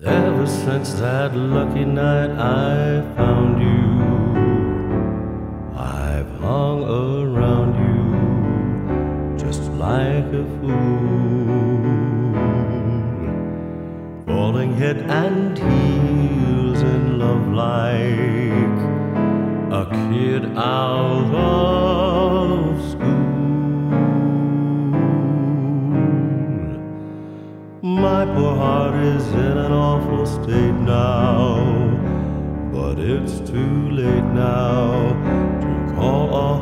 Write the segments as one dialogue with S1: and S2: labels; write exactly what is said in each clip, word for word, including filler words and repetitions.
S1: Ever since that lucky night I found you, I've hung around you just like a fool, falling head and heels in love like a kid out of school. My poor heart is in an awful state now, but it's too late now to call a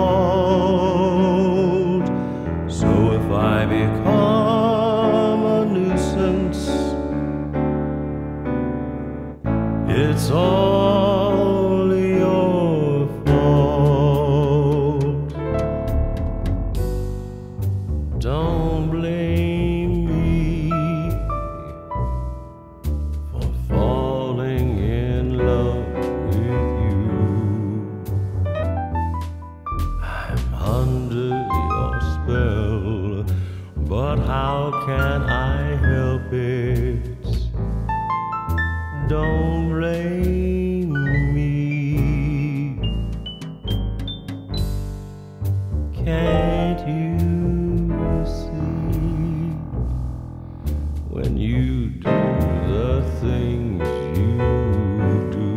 S1: halt. So if I become a nuisance, it's all your fault. Don't blame me for falling in love with you. I'm under your spell, but how can I help it? Don't blame me. Can't you see when you do the things you do?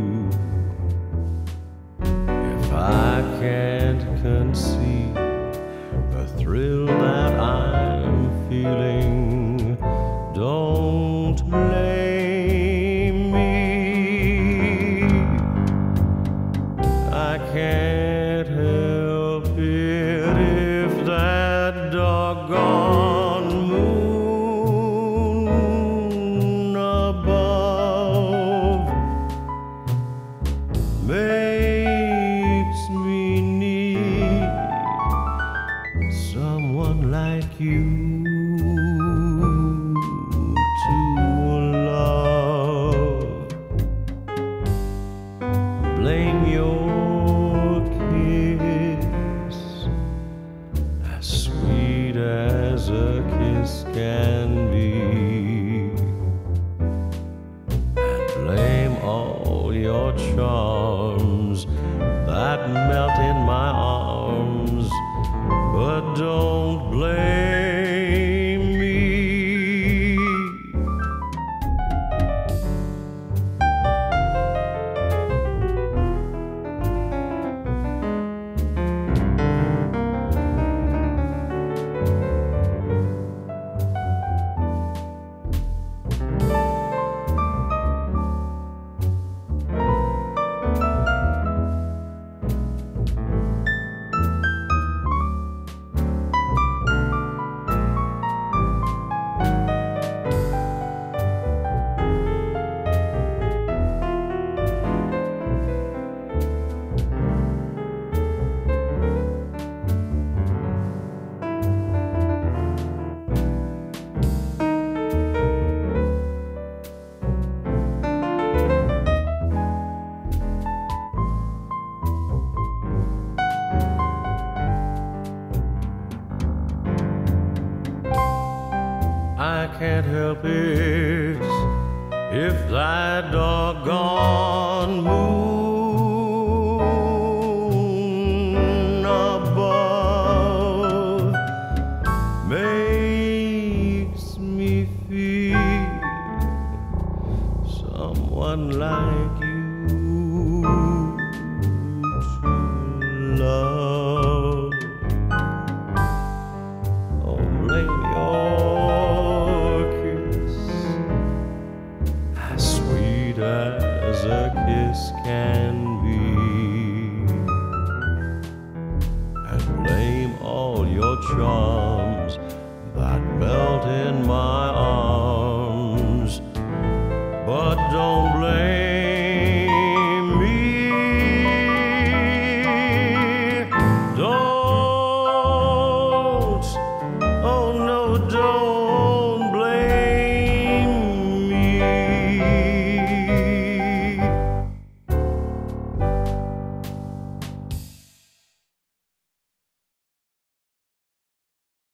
S1: If I can't conceive the thrill that I'm feeling, don't blame me. I can't help it if that doggone moon above makes me need someone like you to love. Blame your kiss, as sweet as a kiss can be, and blame all your charms that melt in my arms, but don't blame me. I can't help it if that doggone moon above makes me feel someone like you to love. Oh, blame your as a kiss can be, and blame all your charms that melt in my arms, but don't blame me. Don't, oh no, don't